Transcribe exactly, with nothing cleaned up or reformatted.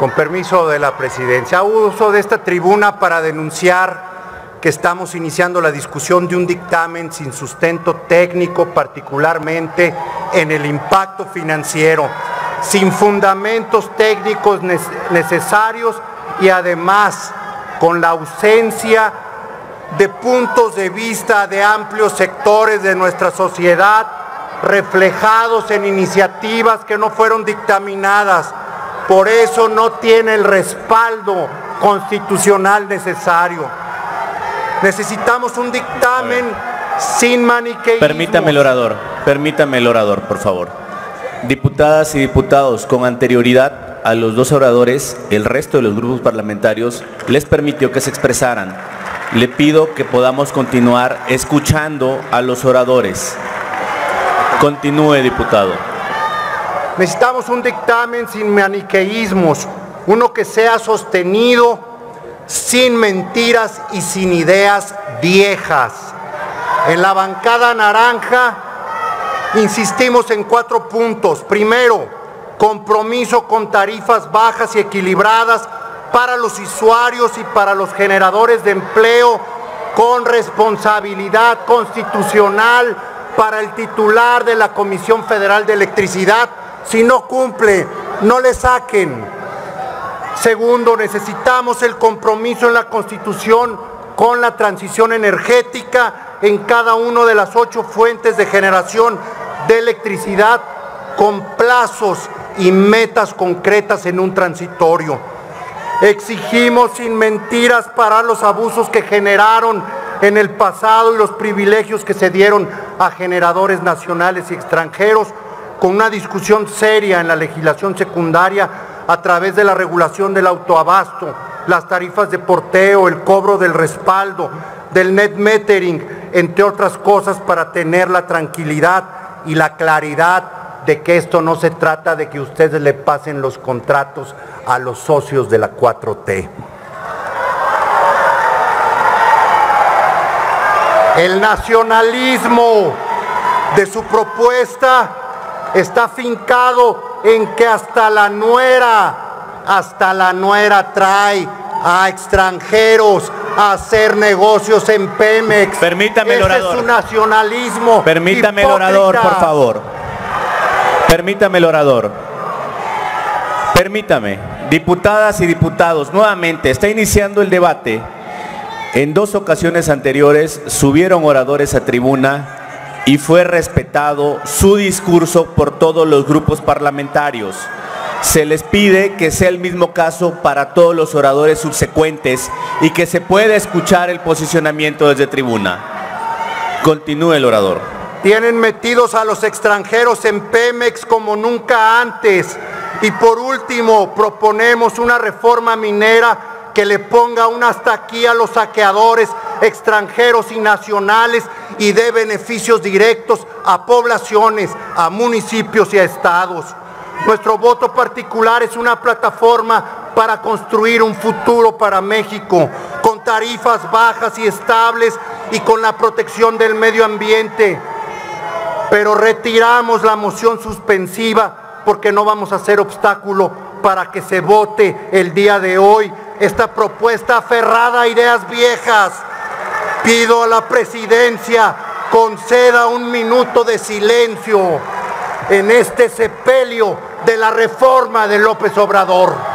Con permiso de la presidencia, hago uso de esta tribuna para denunciar que estamos iniciando la discusión de un dictamen sin sustento técnico, particularmente en el impacto financiero, sin fundamentos técnicos necesarios y además con la ausencia de puntos de vista de amplios sectores de nuestra sociedad reflejados en iniciativas que no fueron dictaminadas. Por eso no tiene el respaldo constitucional necesario. Necesitamos un dictamen sin maniqueísmo. Permítame el orador, permítame el orador, por favor. Diputadas y diputados, con anterioridad a los dos oradores, el resto de los grupos parlamentarios les permitió que se expresaran. Le pido que podamos continuar escuchando a los oradores. Continúe, diputado. Necesitamos un dictamen sin maniqueísmos, uno que sea sostenido, sin mentiras y sin ideas viejas. En la bancada naranja insistimos en cuatro puntos. Primero, compromiso con tarifas bajas y equilibradas para los usuarios y para los generadores de empleo, con responsabilidad constitucional para el titular de la Comisión Federal de Electricidad. Si no cumple, no le saquen. Segundo, necesitamos el compromiso en la Constitución con la transición energética en cada una de las ocho fuentes de generación de electricidad, con plazos y metas concretas en un transitorio. Exigimos sin mentiras parar los abusos que generaron en el pasado y los privilegios que se dieron a generadores nacionales y extranjeros, con una discusión seria en la legislación secundaria a través de la regulación del autoabasto, las tarifas de porteo, el cobro del respaldo, del net metering, entre otras cosas, para tener la tranquilidad y la claridad de que esto no se trata de que ustedes le pasen los contratos a los socios de la cuatro T. El nacionalismo de su propuesta está fincado en que hasta la nuera, hasta la nuera trae a extranjeros a hacer negocios en Pemex. Permítame el orador. Ese es su nacionalismo. Permítame hipócrita. el orador, por favor. Permítame el orador. Permítame. Diputadas y diputados, nuevamente está iniciando el debate. En dos ocasiones anteriores subieron oradores a tribuna y fue respetado su discurso por todos los grupos parlamentarios. Se les pide que sea el mismo caso para todos los oradores subsecuentes y que se pueda escuchar el posicionamiento desde tribuna. Continúe el orador. Tienen metidos a los extranjeros en Pemex como nunca antes. Y por último, proponemos una reforma minera que le ponga un hasta aquí a los saqueadores extranjeros y nacionales y dé beneficios directos a poblaciones, a municipios y a estados. Nuestro voto particular es una plataforma para construir un futuro para México, con tarifas bajas y estables y con la protección del medio ambiente. Pero retiramos la moción suspensiva porque no vamos a ser obstáculo para que se vote el día de hoy esta propuesta aferrada a ideas viejas. Pido a la presidencia conceda un minuto de silencio en este sepelio de la reforma de López Obrador.